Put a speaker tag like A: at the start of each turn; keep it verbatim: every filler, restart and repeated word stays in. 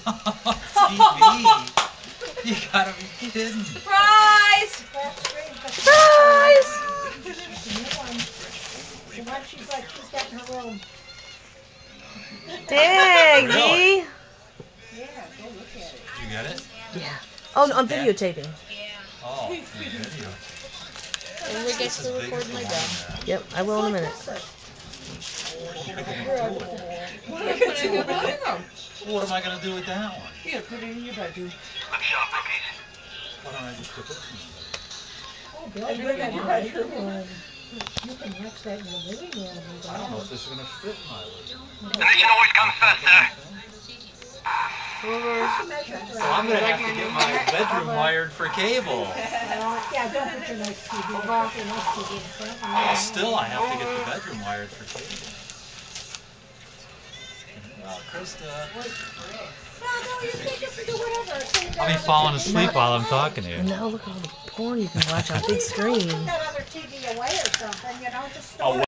A: T V? You gotta be kidding.
B: Surprise!
C: Surprise!
D: She's like, she's got in her room.
C: Hey,
A: Really?
C: G.
D: Yeah, go look at it.
A: Did you get it?
C: Yeah. Oh, I'm videotaping.
A: Oh, you video.
B: When we get to record my dad.
C: Yep, I will in a minute.
A: What am I gonna do with that one?
D: Here, put it in your bedroom.
A: Why don't I just put this in the
D: Oh, Bill, you got your bedroom. You can watch that in the living room.
A: I don't know if this is gonna fit my living room.
E: The mission always comes first, sir.
A: So I'm gonna have to get my bedroom wired for cable.
D: Yeah, don't put your nice T V. Put your nice T V in front.
A: Well, still, I have to get the bedroom wired for cable. Well, Krista.
D: No, no, you take it for whatever.
A: I'll be falling asleep while I'm talking to you.
C: Now look at all the porn you can watch on big screen.
D: Put that other T V away or something, you know, just store
A: Oh,
D: it.